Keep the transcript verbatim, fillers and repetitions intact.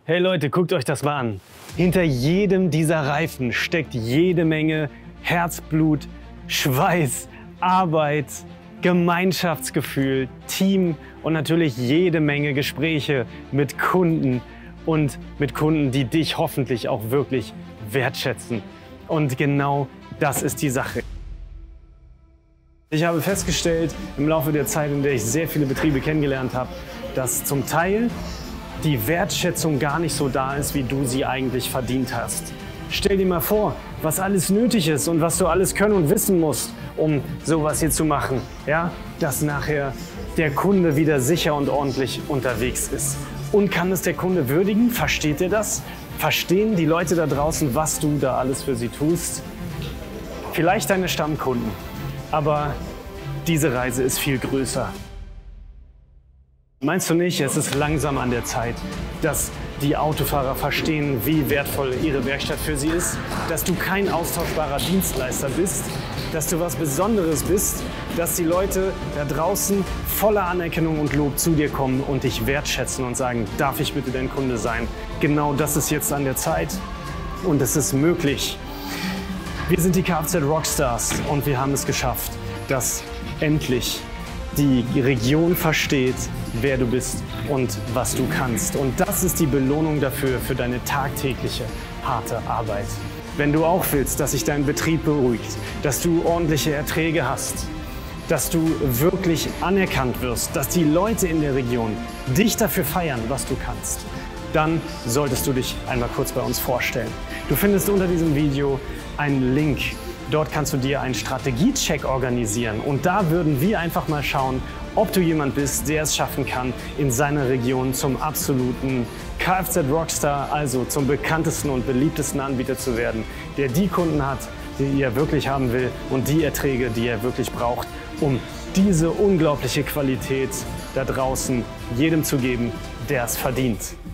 Hey Leute, guckt euch das mal an. Hinter jedem dieser Reifen steckt jede Menge Herzblut, Schweiß, Arbeit, Gemeinschaftsgefühl, Team und natürlich jede Menge Gespräche mit Kunden und mit Kunden, die dich hoffentlich auch wirklich wertschätzen. Und genau das ist die Sache. Ich habe festgestellt im Laufe der Zeit, in der ich sehr viele Betriebe kennengelernt habe, dass zum Teil die Wertschätzung gar nicht so da ist, wie du sie eigentlich verdient hast. Stell dir mal vor, was alles nötig ist und was du alles können und wissen musst, um sowas hier zu machen. Ja? Dass nachher der Kunde wieder sicher und ordentlich unterwegs ist. Und kann es der Kunde würdigen? Versteht er das? Verstehen die Leute da draußen, was du da alles für sie tust? Vielleicht deine Stammkunden, aber diese Reise ist viel größer. Meinst du nicht, es ist langsam an der Zeit, dass die Autofahrer verstehen, wie wertvoll ihre Werkstatt für sie ist, dass du kein austauschbarer Dienstleister bist, dass du was Besonderes bist, dass die Leute da draußen voller Anerkennung und Lob zu dir kommen und dich wertschätzen und sagen, darf ich bitte dein Kunde sein? Genau das ist jetzt an der Zeit und es ist möglich. Wir sind die Kfz Rockstars und wir haben es geschafft, dass endlich die Region versteht, wer du bist und was du kannst. Und das ist die Belohnung dafür, für deine tagtägliche, harte Arbeit. Wenn du auch willst, dass sich dein Betrieb beruhigt, dass du ordentliche Erträge hast, dass du wirklich anerkannt wirst, dass die Leute in der Region dich dafür feiern, was du kannst, dann solltest du dich einmal kurz bei uns vorstellen. Du findest unter diesem Video einen Link. Dort kannst du dir einen Strategiecheck organisieren und da würden wir einfach mal schauen, ob du jemand bist, der es schaffen kann, in seiner Region zum absoluten Kfz Rockstar, also zum bekanntesten und beliebtesten Anbieter zu werden, der die Kunden hat, die er wirklich haben will und die Erträge, die er wirklich braucht, um diese unglaubliche Qualität da draußen jedem zu geben, der es verdient.